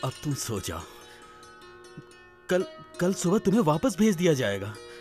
अब तुम सो जाओ। कल कल सुबह तुम्हें वापस भेज दिया जाएगा।